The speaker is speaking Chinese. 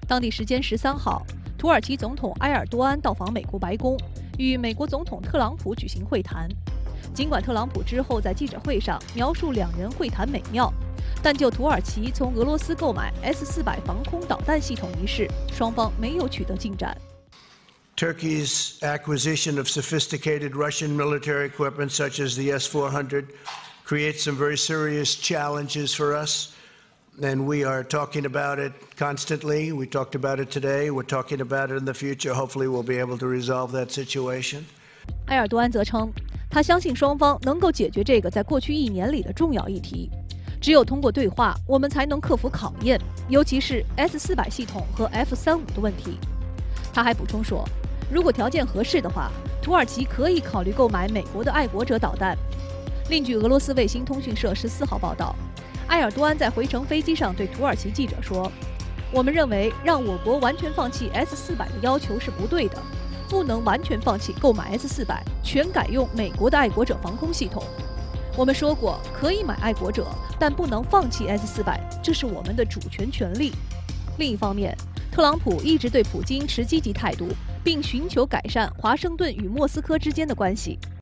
当地时间13号，土耳其总统埃尔多安到访美国白宫，与美国总统特朗普举行会谈。尽管特朗普之后在记者会上描述两人会谈美妙，但就土耳其从俄罗斯购买 S-400防空导弹系统一事，双方没有取得进展。 Turkey's acquisition of sophisticated Russian military equipment, such as the S-400, creates some very serious challenges for us, and we are talking about it constantly. We talked about it today. We're talking about it in the future. Hopefully, we'll be able to resolve that situation. 埃尔多安则称，他相信双方能够解决这个在过去1年里的重要议题。只有通过对话，我们才能克服考验，尤其是 S-400系统和 F-35的问题。他还补充说，如果条件合适的话，土耳其可以考虑购买美国的爱国者导弹。另据俄罗斯卫星通讯社14号报道，埃尔多安在回程飞机上对土耳其记者说：“我们认为让我国完全放弃 S-400的要求是不对的，不能完全放弃购买 S-400，全改用美国的爱国者防空系统。我们说过可以买爱国者，但不能放弃 S-400，这是我们的主权权利。”另一方面，特朗普一直对普京持积极态度，并寻求改善华盛顿与莫斯科之间的关系。